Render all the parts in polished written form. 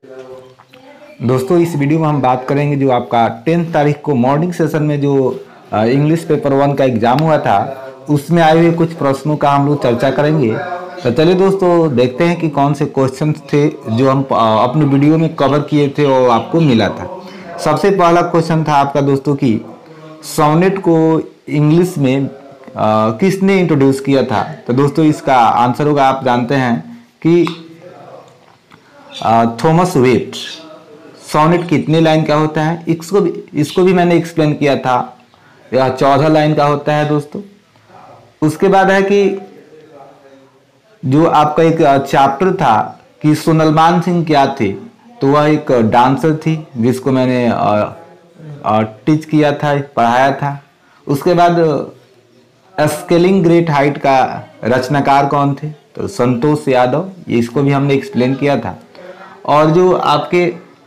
दोस्तों इस वीडियो में हम बात करेंगे जो आपका 10 तारीख को मॉर्निंग सेशन में जो इंग्लिश पेपर 1 का एग्जाम हुआ था उसमें आए हुए कुछ प्रश्नों का हम लोग चर्चा करेंगे। तो चलिए दोस्तों देखते हैं कि कौन से क्वेश्चन थे जो हम अपने वीडियो में कवर किए थे और आपको मिला था। सबसे पहला क्वेश्चन था आपका दोस्तों की सोनेट को इंग्लिश में किसने इंट्रोड्यूस किया था। तो दोस्तों इसका आंसर होगा, आप जानते हैं कि थॉमस वेट। सोनेट कितने लाइन का होता है इसको भी मैंने एक्सप्लेन किया था। यह 14 लाइन का होता है दोस्तों। उसके बाद है कि जो आपका एक चैप्टर था कि सोनलमान सिंह क्या थे, तो वह एक डांसर थी जिसको मैंने टीच किया था, पढ़ाया था। उसके बाद स्केलिंग ग्रेट हाइट का रचनाकार कौन थे, तो संतोष यादव, इसको भी हमने एक्सप्लेन किया था। और जो आपके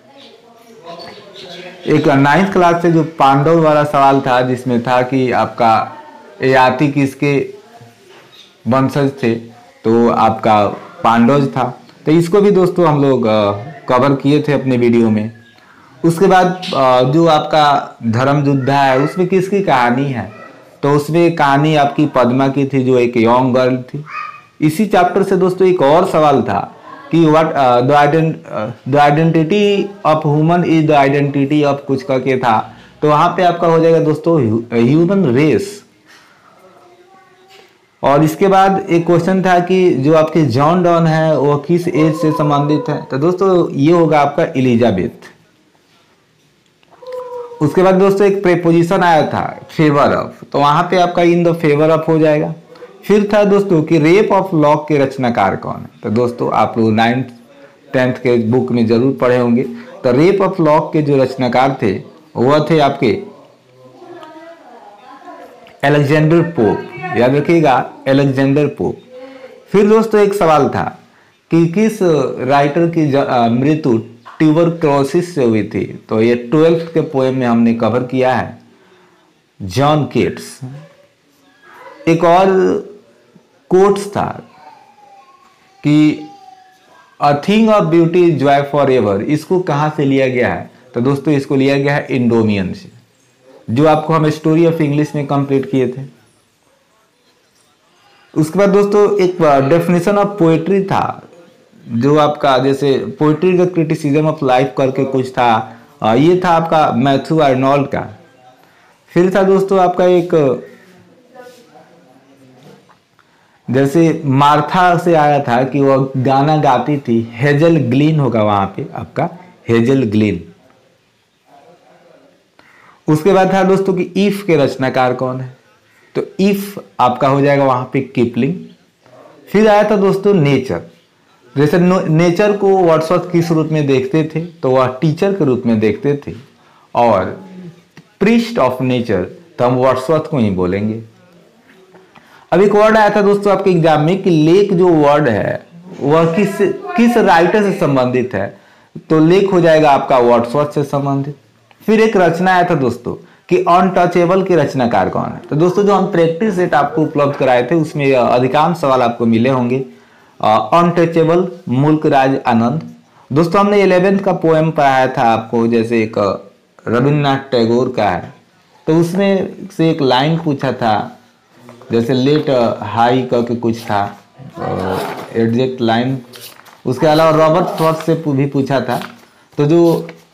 एक 9th क्लास से जो पांडव वाला सवाल था जिसमें था कि आपका ययाति किसके वंशज थे, तो आपका पांडव था। तो इसको भी दोस्तों हम लोग कवर किए थे अपने वीडियो में। उसके बाद जो आपका धर्मयुद्धा है उसमें किसकी कहानी है, तो उसमें कहानी आपकी पद्मा की थी जो एक यंग गर्ल थी। इसी चैप्टर से दोस्तों एक और सवाल था कि what the identity of human is the identity of कुछ करके था। तो वहां पे आपका हो जाएगा दोस्तों ह्यूमन रेस। और इसके बाद एक क्वेश्चन था कि जो आपके जॉन डॉन है वो किस एज से संबंधित है, तो दोस्तों ये होगा आपका एलिजाबेथ। उसके बाद दोस्तों एक प्रेपोजिशन आया था फेवर ऑफ, तो वहां पे आपका इन द फेवर ऑफ हो जाएगा। फिर था दोस्तों कि रेप ऑफ लॉक के रचनाकार कौन है, तो दोस्तों आप लोग 9th 10th के बुक में जरूर पढ़े होंगे। तो रेप ऑफ लॉक के जो रचनाकार थे वह थे आपके अलेक्जेंडर पोप, याद रखिएगा अलेक्जेंडर पोप। फिर दोस्तों एक सवाल था कि किस राइटर की मृत्यु ट्यूबरक्लोसिस से हुई थी, तो ये 12th के पोएम में हमने कवर किया है, जॉन केट्स। एक और कोट्स था कि a thing of beauty is joy forever, इसको कहां से लिया गया है, तो दोस्तों इसको लिया गया है इंडोमियन से, जो आपको हम स्टोरी ऑफ इंग्लिश में कंप्लीट किए थे। उसके बाद दोस्तों एक डेफिनेशन ऑफ पोएट्री था जो आपका जैसे पोएट्री का क्रिटिसिज्म ऑफ लाइफ करके कुछ था, ये था आपका मैथ्यू आर्नोल्ड का। फिर था दोस्तों आपका एक जैसे मार्था से आया था कि वह गाना गाती थी, हेजल ग्लीन होगा वहां पे आपका हेजल ग्लीन। उसके बाद था दोस्तों कि इफ के रचनाकार कौन है, तो इफ आपका हो जाएगा वहां पे किपलिंग। फिर आया था दोस्तों नेचर, जैसे नेचर को वर्ड्सवर्थ किस रूप में देखते थे, तो वह टीचर के रूप में देखते थे। और प्रीस्ट ऑफ नेचर तो हम वर्ड्सवर्थ को ही बोलेंगे। अब एक वर्ड आया था दोस्तों आपके एग्जाम में कि लेक जो वर्ड है वह किस राइटर से संबंधित है, तो लेक हो जाएगा आपका वर्ड्सवर्थ से संबंधित। फिर एक रचना आया था दोस्तों कि अनटचेबल के रचनाकार कौन है, तो दोस्तों जो हम प्रैक्टिस सेट आपको उपलब्ध कराए थे उसमें अधिकांश सवाल आपको मिले होंगे। अनटचेबल मुल्क राज आनंद। दोस्तों हमने 11th का पोएम पढ़ाया था आपको, जैसे एक रविन्द्रनाथ टैगोर का है, तो उसमें से एक लाइन पूछा था, जैसे लेट हाई करके कुछ था एग्जैक्ट लाइन। उसके अलावा रॉबर्ट फ्रॉस्ट से भी पूछा था, तो जो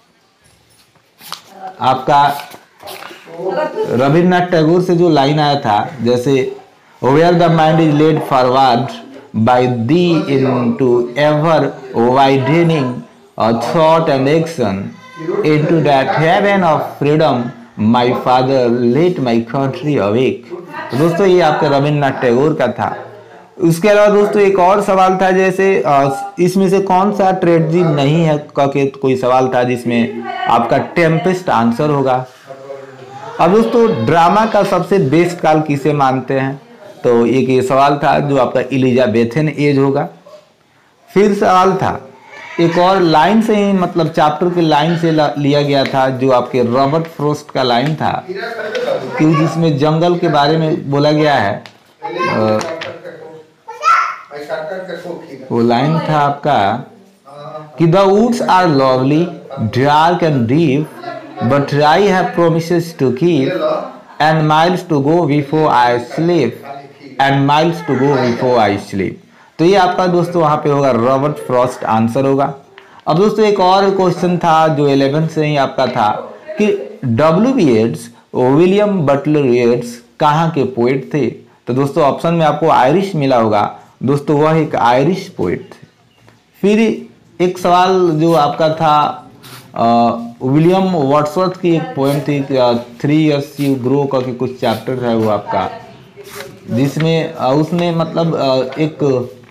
आपका रविन्द्रनाथ टैगोर से जो लाइन आया था, जैसे where the mind is led forward by thee into ever widening thought and action into that heaven of freedom my father let my country awake. दोस्तों ये आपका रविन्द्रनाथ टैगोर का था। उसके अलावा दोस्तों एक और सवाल था, जैसे इसमें से कौन सा ट्रेजेडी नहीं है करके कोई सवाल था जिसमें आपका टेम्पेस्ट आंसर होगा। अब दोस्तों ड्रामा का सबसे बेस्ट काल किसे मानते हैं, तो एक ये सवाल था जो आपका एलिजाबेथन एज होगा। फिर सवाल था एक और लाइन से ही, मतलब चैप्टर के लाइन से लिया गया था, जो आपके रॉबर्ट फ्रॉस्ट का लाइन था कि जिसमें जंगल के बारे में बोला गया है। वो लाइन था आपका कि the woods are lovely dark and deep but I have promises to keep and miles to go before I sleep and miles to go before I sleep. तो ये आपका दोस्तों वहाँ पे होगा रॉबर्ट फ्रॉस्ट आंसर होगा। अब दोस्तों एक और क्वेश्चन था जो 11 से ही आपका था कि W.B. येट्स विलियम बटलर येट्स कहाँ के पोएट थे। तो दोस्तों ऑप्शन में आपको आयरिश मिला होगा, दोस्तों वह एक आयरिश पोएट थे। फिर एक सवाल जो आपका था विलियम वर्ड्सवर्थ की एक पोएम थी 3 years यू ग्रो करके कुछ चैप्टर है वो आपका, जिसमें उसने मतलब एक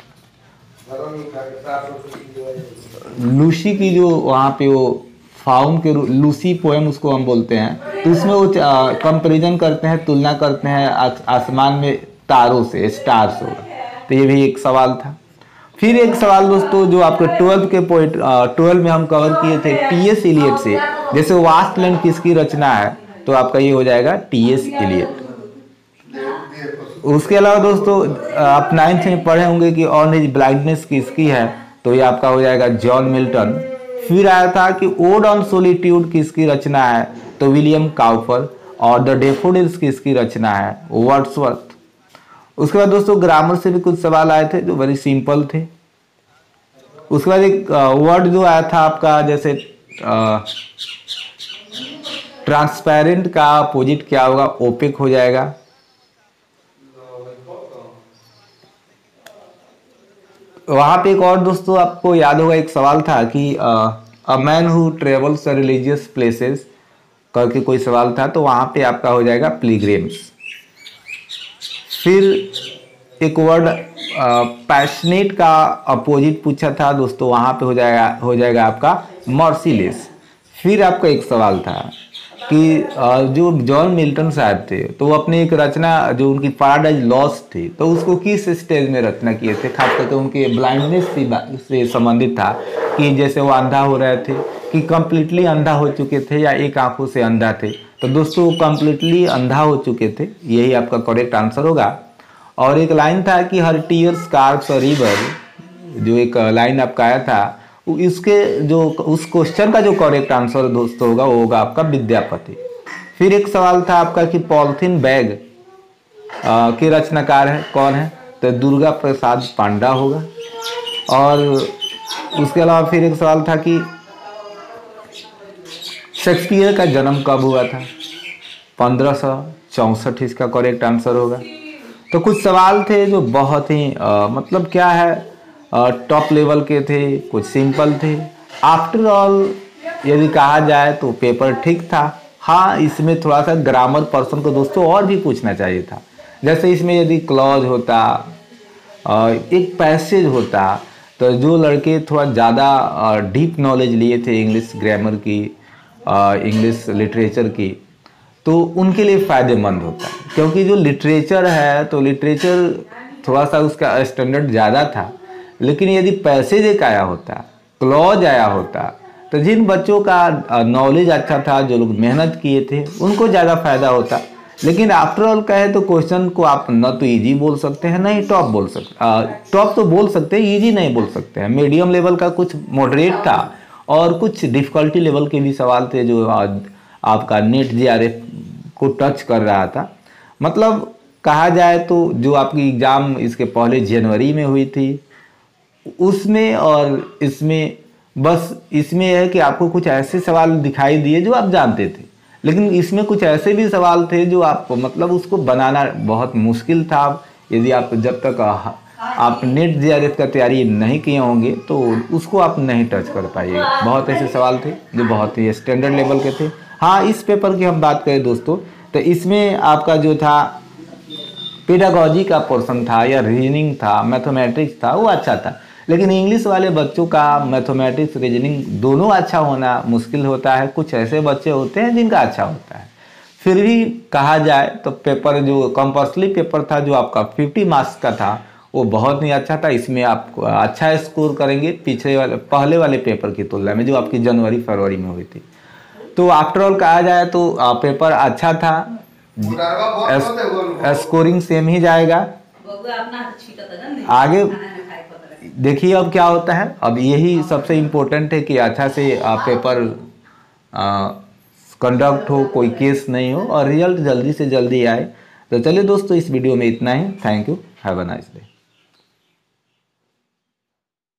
लूसी की जो वहाँ पे वो फाउन के लूसी पोएम उसको हम बोलते हैं, तो उसमें वो कंपैरिजन करते हैं, तुलना करते हैं आसमान में तारों से, स्टार्स होगा। तो ये भी एक सवाल था। फिर एक सवाल दोस्तों जो आपके 12 के पोइट 12 में हम कवर किए थे T.S. एलियट से, जैसे वास्ट लैंड किसकी रचना है, तो आपका ये हो जाएगा T.S. एलियट। उसके अलावा दोस्तों आप 9th में पढ़े होंगे कि ऑन हिज ब्लाइंडनेस किसकी है, तो ये आपका हो जाएगा जॉन मिल्टन। फिर आया था कि ओड ऑन सोलिट्यूड किसकी रचना है, तो विलियम काउपर। और द डेफोडिल्स किसकी रचना है, वर्ड्सवर्थ। उसके बाद दोस्तों ग्रामर से भी कुछ सवाल आए थे जो वेरी सिंपल थे। उसके बाद एक वर्ड जो आया था आपका जैसे ट्रांसपेरेंट का अपोजिट क्या होगा, ओपेक हो जाएगा। वहां पे एक और दोस्तों आपको याद होगा एक सवाल था कि a man who travels religious places करके कोई सवाल था, तो वहां पे आपका हो जाएगा पिलग्रिम्स। फिर एक वर्ड पैशनेट का अपोजिट पूछा था दोस्तों, वहां पे हो जाएगा आपका मर्सीलेस। फिर आपका एक सवाल था कि जो जॉन मिल्टन साहब थे तो वो अपनी एक रचना जो उनकी पैराडाइज लॉस्ट थी, तो उसको किस स्टेज में रचना किए थे, खास करके उनके ब्लाइंडनेस से संबंधित था कि जैसे वो अंधा हो रहे थे कि कंप्लीटली अंधा हो चुके थे या एक आंखों से अंधा थे। तो दोस्तों वो कंप्लीटली अंधा हो चुके थे, यही आपका करेक्ट आंसर होगा। और एक लाइन था कि हर टीयर्स कार्ब्स और रिवर, जो एक लाइन आपका आया था, इसके जो उस क्वेश्चन का जो करेक्ट आंसर दोस्तों होगा वो होगा आपका विद्यापति। फिर एक सवाल था आपका कि पॉलिथीन बैग के रचनाकार है कौन है, तो दुर्गा प्रसाद पांडा होगा। और उसके अलावा फिर एक सवाल था कि शेक्सपियर का जन्म कब हुआ था, 1564 इसका करेक्ट आंसर होगा। तो कुछ सवाल थे जो बहुत ही मतलब क्या है टॉप लेवल के थे, कुछ सिंपल थे। आफ्टर ऑल यदि कहा जाए तो पेपर ठीक था। हाँ, इसमें थोड़ा सा ग्रामर पर्सन को दोस्तों और भी पूछना चाहिए था। जैसे इसमें यदि क्लॉज होता, एक पैसेज होता, तो जो लड़के थोड़ा ज़्यादा डीप नॉलेज लिए थे इंग्लिश ग्रामर की, इंग्लिश लिटरेचर की, तो उनके लिए फ़ायदेमंद होता। क्योंकि जो लिटरेचर है तो लिटरेचर थोड़ा सा उसका स्टैंडर्ड ज़्यादा था, लेकिन यदि पैसेज एक आया होता, क्लॉज आया होता, तो जिन बच्चों का नॉलेज अच्छा था, जो लोग मेहनत किए थे, उनको ज़्यादा फायदा होता। लेकिन आफ्टर ऑल कहे तो क्वेश्चन को आप न तो इजी बोल सकते हैं, ना ही टॉप बोल सकते, टॉप तो बोल सकते हैं, इजी नहीं बोल सकते हैं। मीडियम लेवल का कुछ मॉडरेट था और कुछ डिफ़िकल्टी लेवल के भी सवाल थे जो आपका नेट JRF को टच कर रहा था। मतलब कहा जाए तो जो आपकी एग्ज़ाम इसके पहले जनवरी में हुई थी उसमें और इसमें बस इसमें है कि आपको कुछ ऐसे सवाल दिखाई दिए जो आप जानते थे, लेकिन इसमें कुछ ऐसे भी सवाल थे जो आप मतलब उसको बनाना बहुत मुश्किल था। यदि आप जब तक आप नेट JRF का तैयारी नहीं किए होंगे तो उसको आप नहीं टच कर पाइएगा। बहुत ऐसे सवाल थे जो बहुत ही स्टैंडर्ड लेवल के थे। हाँ, इस पेपर की हम बात करें दोस्तों तो इसमें आपका जो था पेडागॉजी का पोर्शन था या रीजनिंग था, मैथमेटिक्स था, वो अच्छा था। लेकिन इंग्लिश वाले बच्चों का मैथमेटिक्स रीजनिंग दोनों अच्छा होना मुश्किल होता है। कुछ ऐसे बच्चे होते हैं जिनका अच्छा होता है। फिर भी कहा जाए तो पेपर जो कंपल्सरी पेपर था जो आपका 50 मार्क्स का था वो बहुत ही अच्छा था। इसमें आप अच्छा स्कोर करेंगे पहले वाले पेपर की तुलना में जो आपकी जनवरी फरवरी में हुई थी। तो आफ्टर ऑल कहा जाए तो पेपर अच्छा था, स्कोरिंग सेम ही जाएगा। आगे देखिए अब क्या होता है, अब यही सबसे इम्पोर्टेंट है कि अच्छा से पेपर कंडक्ट हो, कोई केस नहीं हो और रिजल्ट जल्दी से जल्दी आए। तो चलिए दोस्तों, इस वीडियो में इतना ही। Thank you, have a nice day.